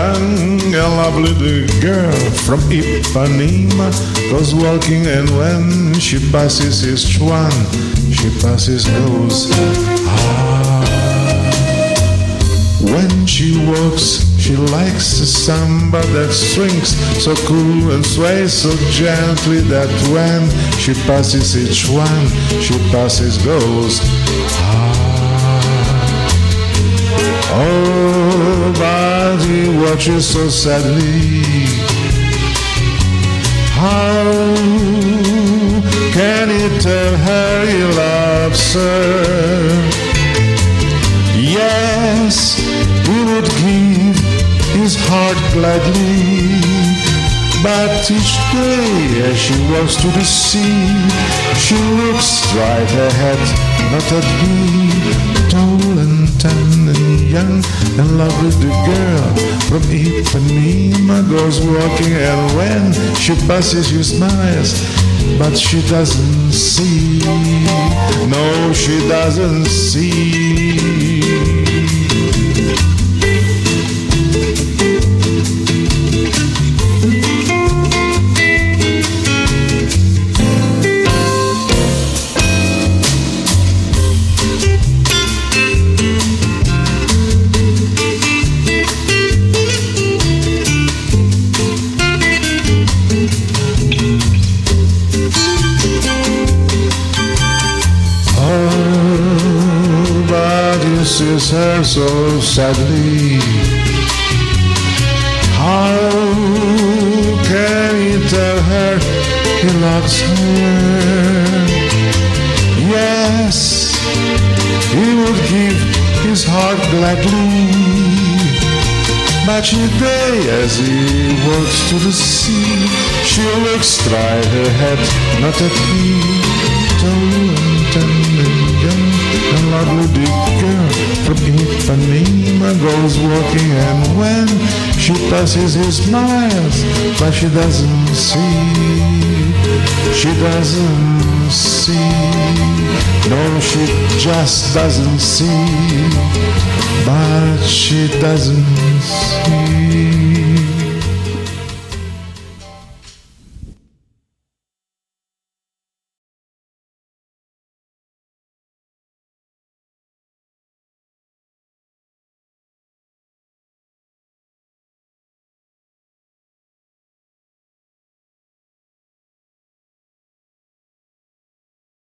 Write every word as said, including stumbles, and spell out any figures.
young and lovely the girl from Ipanema goes walking, and when she passes each one, she passes goes ah. When she walks, she likes the samba that swings so cool and sways so gently that when she passes each one, she passes goes ah. Oh, but he watches so sadly. How can he tell her he loves her? Yes, he would give his heart gladly, but each day as she walks to the sea, she looks straight ahead, not at me. Tall and tan and young and lovely the girl from Ipanema goes walking, and when she passes she smiles, but she doesn't see. No, she doesn't see. Sees her so sadly. How can he tell her he loves her? Yes, he would give his heart gladly, but each day as he walks to the sea, she looks straight ahead, not at me. Tall and tender and young and lovely the girl from Ipanema goes walking, and when she passes he smiles, but she doesn't see. She doesn't see. No, she just doesn't see. But she doesn't see.